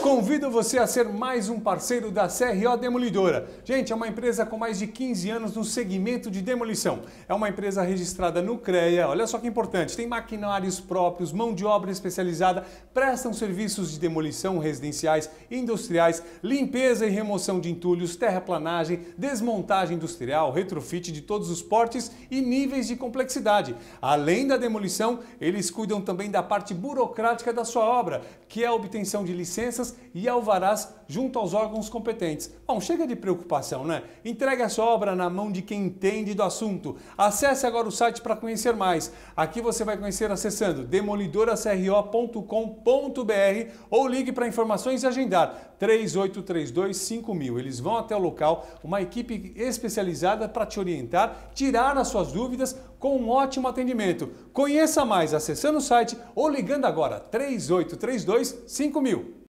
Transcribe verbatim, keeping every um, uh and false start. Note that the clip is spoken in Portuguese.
Convido você a ser mais um parceiro da C R O Demolidora. Gente, é uma empresa com mais de quinze anos no segmento de demolição. É uma empresa registrada no CREA, olha só que importante, tem maquinários próprios, mão de obra especializada, prestam serviços de demolição residenciais, industriais, limpeza e remoção de entulhos, terraplanagem, desmontagem industrial, retrofit de todos os portes e níveis de complexidade. Além da demolição, eles cuidam também da parte burocrática da sua obra, que é a obtenção de licenças e alvarás junto aos órgãos competentes. Bom, chega de preocupação, né? Entregue a sua obra na mão de quem entende do assunto. Acesse agora o site para conhecer mais. Aqui você vai conhecer acessando demolidora c r o ponto com ponto b r ou ligue para informações e agendar três oito três dois cinco mil. Eles vão até o local, uma equipe especializada para te orientar, tirar as suas dúvidas com um ótimo atendimento. Conheça mais acessando o site ou ligando agora três oito três dois cinco mil.